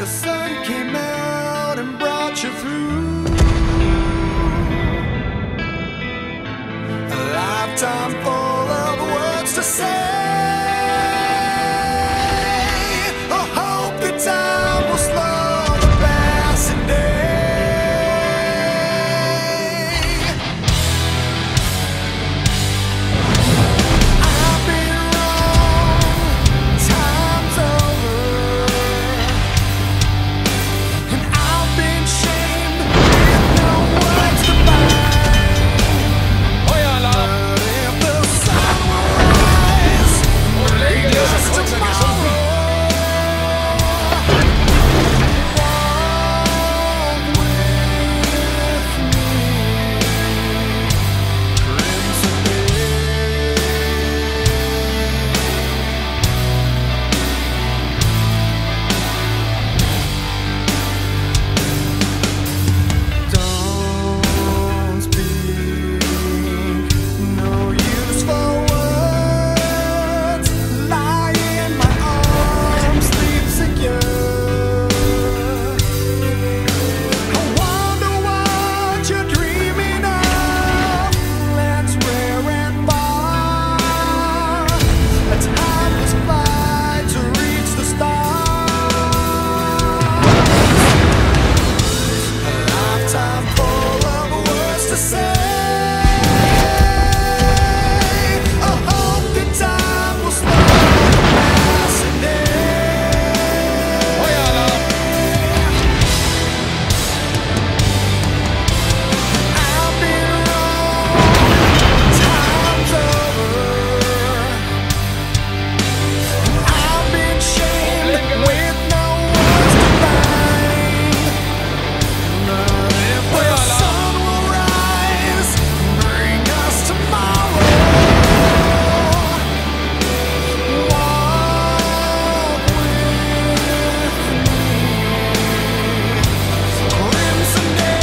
sun came out and brought you through a lifetime full of words to say. I hope the time will slow the passing day. I've been wrong, time's over, and I've been shamed with no words to bind. But if the sun will rise, bring us tomorrow. Walk with me, crimson Don't speak, no useful words. Lie in my arms, sleep secure. I wonder what you're dreaming of. Let's rare and far. A timeless flight to reach the stars. A lifetime full of words to say. I hope the time will slow the passing day. I've been wrong, time's over. I've been shamed with no words to bind. But if the sun will rise, bring us tomorrow. Walk with me, crimson day.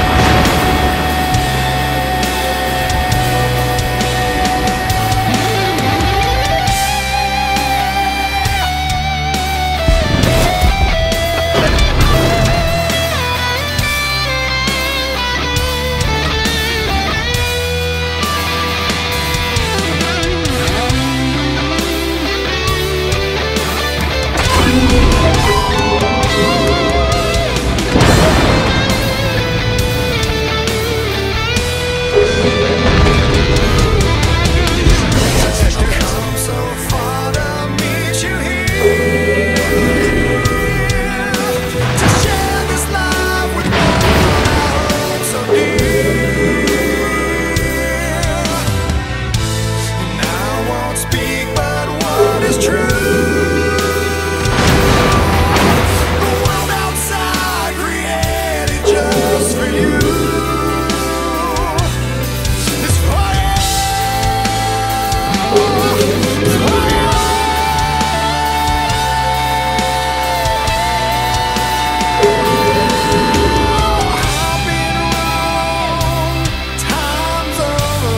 Come so far to meet you here, to share this life with one I hold so dear. And I won't speak but what is true. The world outside created just for you. It's for you. I've been wrong, time's over,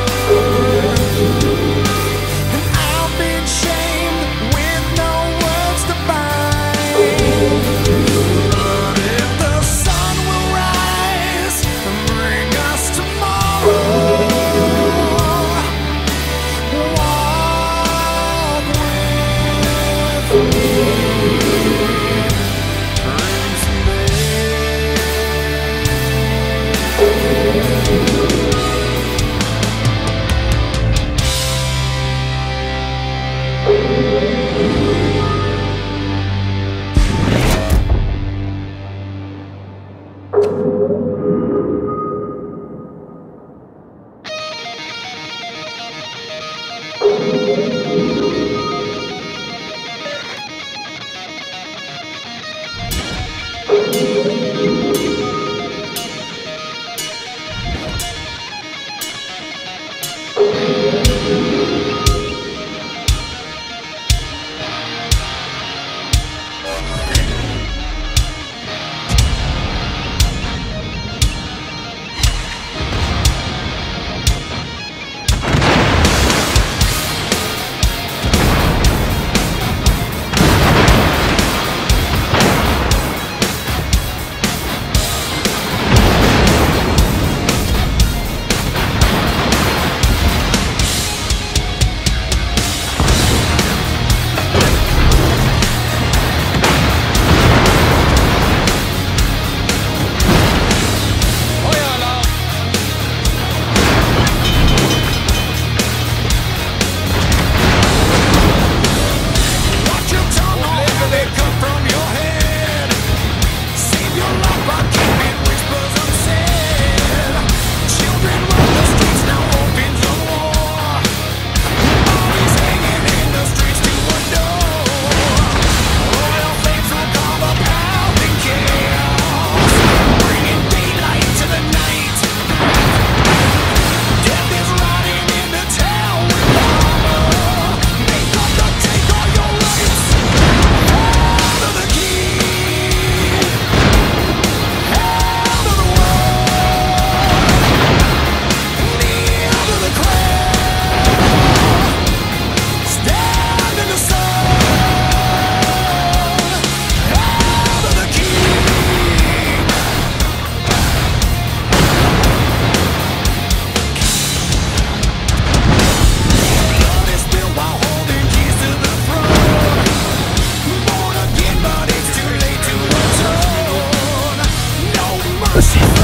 and I've been shamed with no words to bind. But if the sun will rise and bring us tomorrow, walk with me, crimson Pussy.